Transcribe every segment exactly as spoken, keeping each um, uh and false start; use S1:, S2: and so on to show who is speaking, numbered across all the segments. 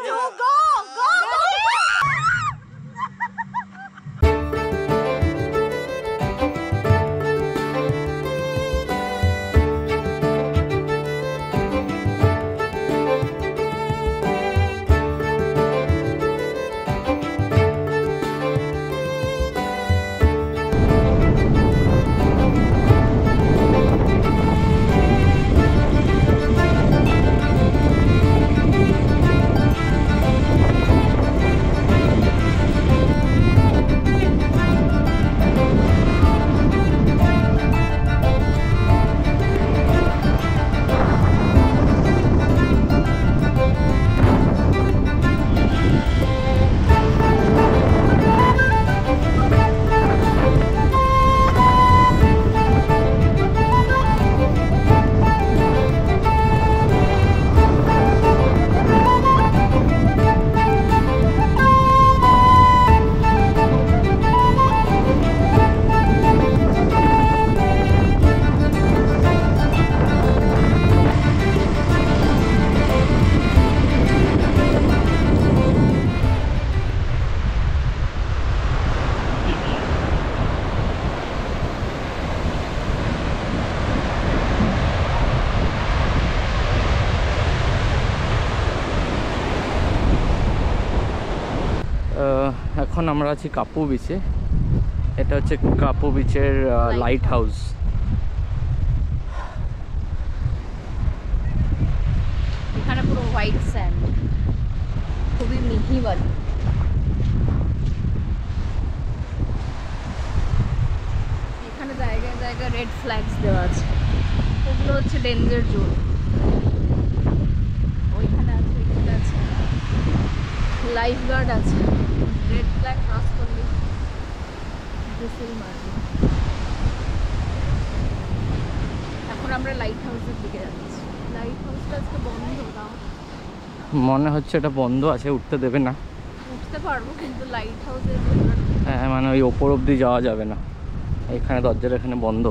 S1: go, go, go.
S2: এখন আমরা আছি কাপু বিচে। এটা হচ্ছে কাপু বিচের লাইট হাউস।
S1: এখানে পুরো হোয়াইট স্যান্ড, খুবই মিহি বালি। এখানে জায়গায় জায়গায় রেড ফ্ল্যাগস দেওয়া আছে, ওগুলো হচ্ছে ডেঞ্জার জোন। ওইখানে আছে, ওইখানে আছে লাইফ গার্ড আছে, রেড ফ্ল্যাগ ক্রস করলে হুইসেল মারবে। এখন আমরা লাইট হাউসের দিকে যাচ্ছি। লাইট হাউসটা আজকে বন্ধ, দাও
S2: মনে হচ্ছে এটা বন্ধ আছে, উঠতে দেবে না।
S1: উঠতে পারবো কিন্তু লাইট হাউসে
S2: হ্যাঁ, মানে ওই ওপর অবধি যাওয়া যাবে না, এখানে দরজাটা এখানে বন্ধ।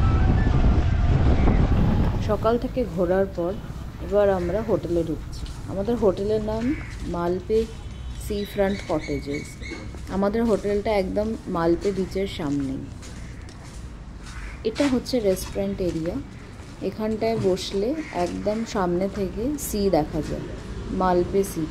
S1: সকাল থেকে ঘোরার পর এবার আমরা হোটেলে ঢুকছি।
S3: আমাদের হোটেলের নাম মালপে সি ফ্রন্ট কটেজেস। আমাদের হোটেলটা একদম মালপে বিচের সামনেই। এটা হচ্ছে রেস্টুরেন্ট এরিয়া। এখানটায় বসলে একদম সামনে থেকে সি দেখা যায়, মালপে সি।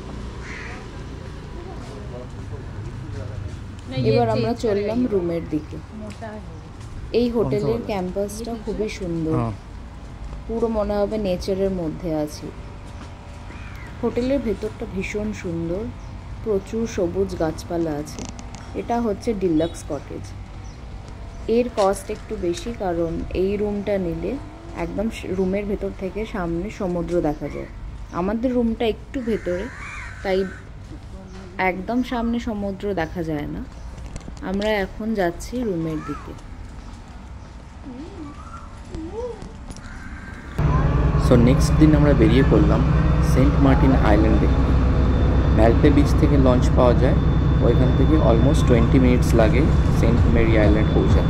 S3: এবার আমরা চললাম রুমের দিকে। এই হোটেলের ক্যাম্পাসটা খুবই সুন্দর, পুরো মনে হবে নেচারের মধ্যে আছি। হোটেলের ভেতরটা ভীষণ সুন্দর, প্রচুর সবুজ গাছপালা আছে। এটা হচ্ছে ডিলাক্স কটেজ। এর কস্ট একটু বেশি, কারণ এই রুমটা নিলে একদম রুমের ভেতর থেকে সামনে সমুদ্র দেখা যায়। আমাদের রুমটা একটু ভেতরে, তাই একদম সামনে সমুদ্র দেখা যায় না। আমরা এখন যাচ্ছি রুমের দিকে।
S2: সো নেক্সট দিন আমরা বেরিয়ে পড়লাম সেন্ট মার্টিন আইল্যান্ড দেখতে। ম্যালপে বিচ থেকে লঞ্চ পাওয়া যায়, ওইখান থেকে অলমোস্ট টোয়েন্টি মিনিটস লাগে সেন্ট মেরি আইল্যান্ড পৌঁছাতে।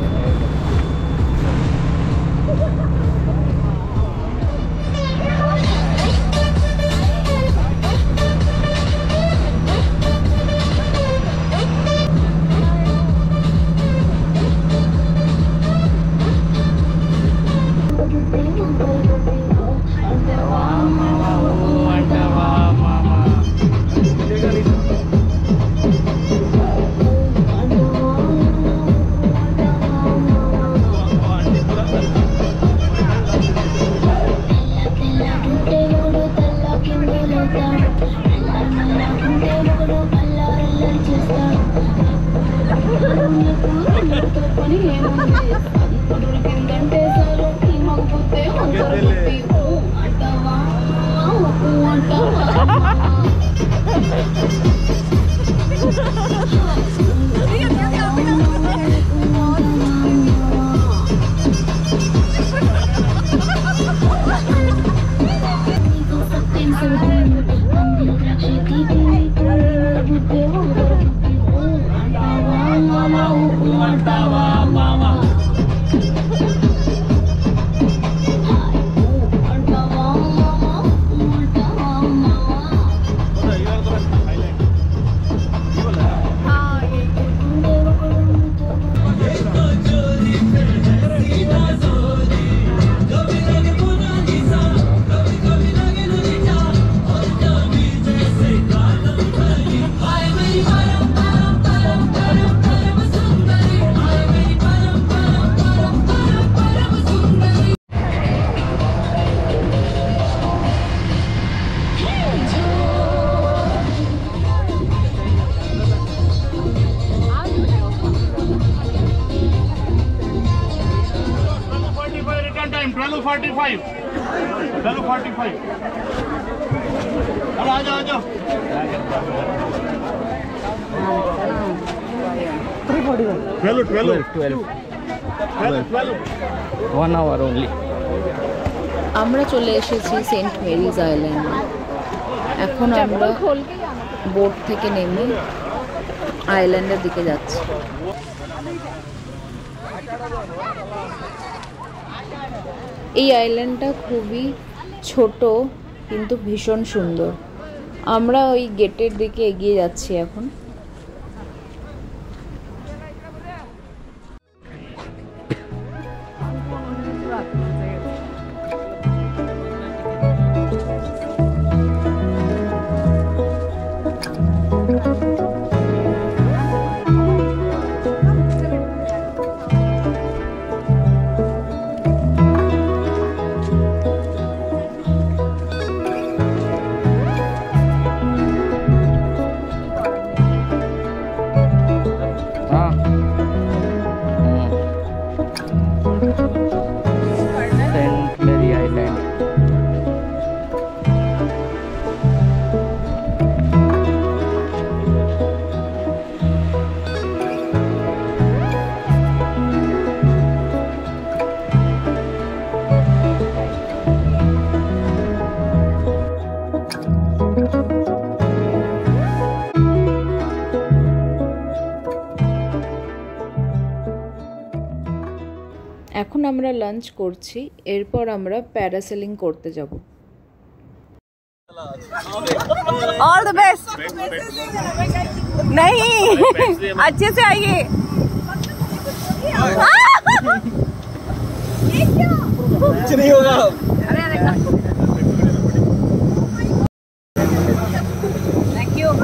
S4: twelve forty-five. twelve forty-five. अब आ जाओ आ जाओ. twelve twelve
S2: twelve
S4: twelve twelve.
S2: one hour only.
S3: আমরা চলে এসেছি সেন্ট মেরিজ আইল্যান্ডে। এখন আমরা বোট থেকে নেমে আইল্যান্ডের দিকে যাচ্ছি। এই আইল্যান্ডটা খুবই ছোট কিন্তু ভীষণ সুন্দর। আমরা ওই গেটের দিকে এগিয়ে যাচ্ছি এখন। এখন আমরা লাঞ্চ করছি, এরপর আমরা প্যারাসেলিং করতে যাব।
S1: All the best. नहीं अच्छे से आइए।
S5: कुछ नहीं होगा।
S1: अरे अरे thank you.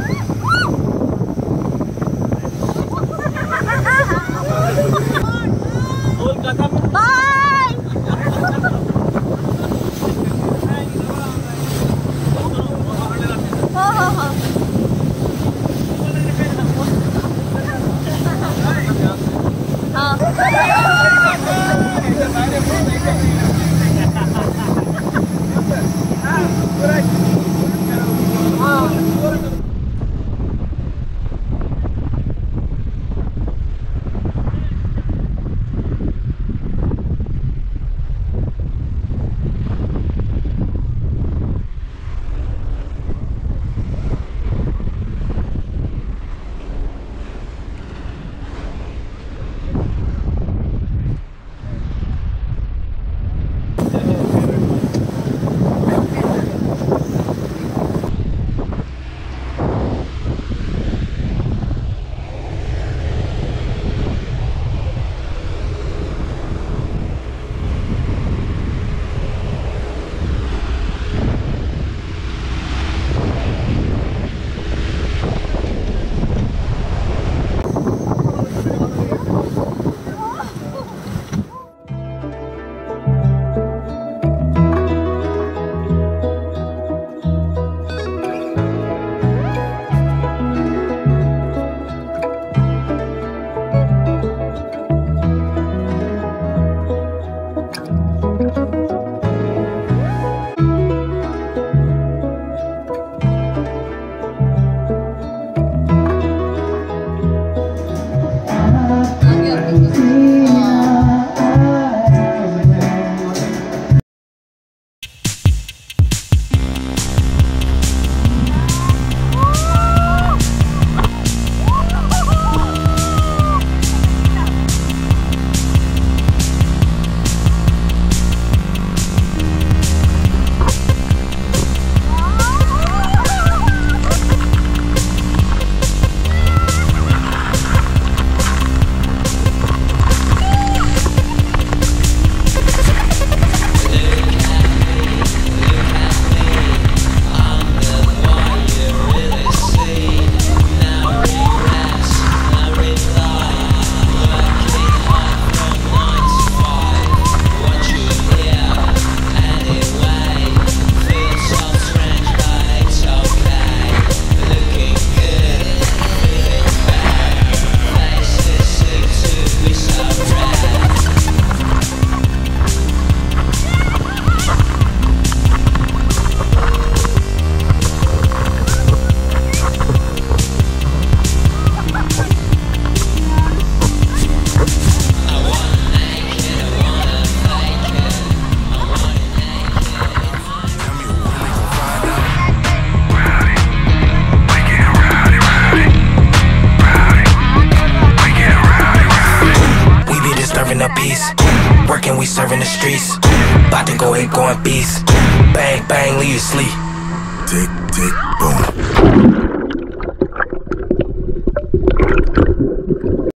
S6: Working, we serving the streets. About to go ahead, going beast. Bang, bang, leave you sleep. Tick, tick, boom.